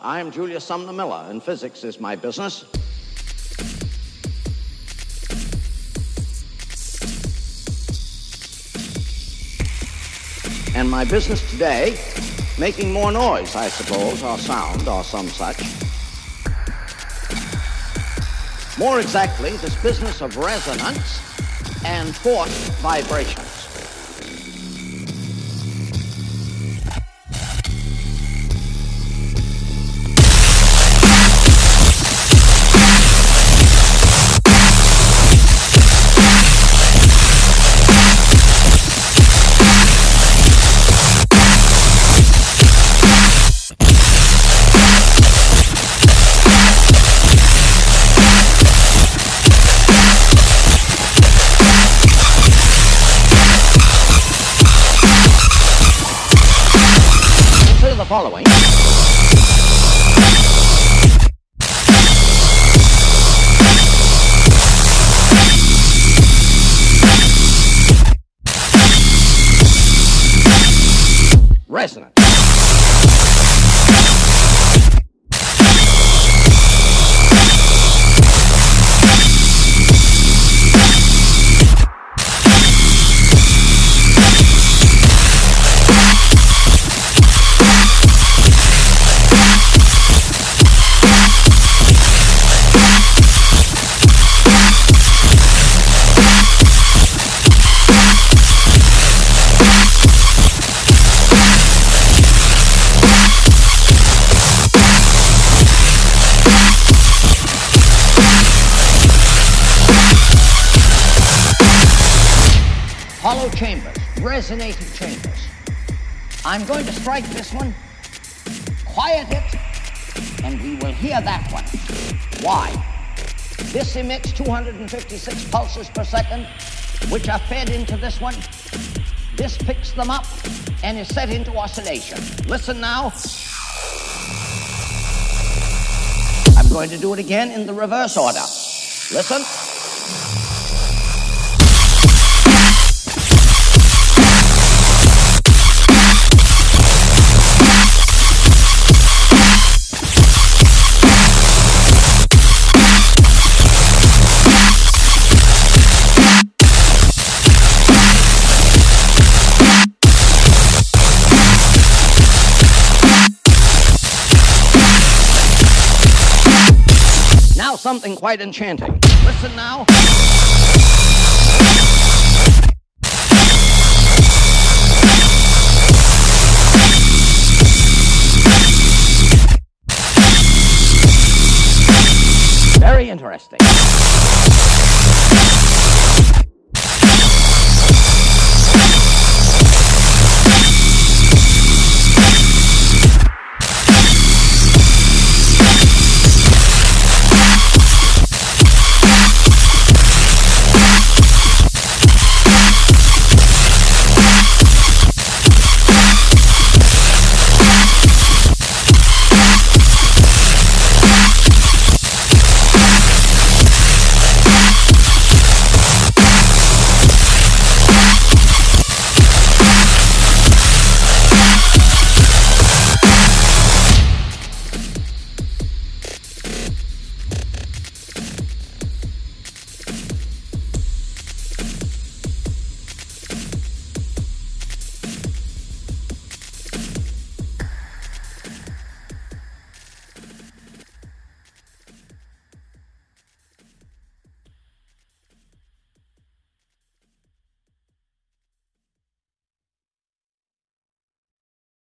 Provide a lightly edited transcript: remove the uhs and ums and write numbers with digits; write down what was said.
I'm Julius Sumner Miller, and physics is my business. And my business today, making more noise, I suppose, or sound, or some such. More exactly, this business of resonance and forced vibrations. The following. Resonance. Hollow chambers, resonating chambers. I'm going to strike this one, quiet it, and we will hear that one. Why? This emits 256 pulses per second, which are fed into this one. This picks them up and is set into oscillation. Listen now. I'm going to do it again in the reverse order. Listen. Something quite enchanting. Listen now.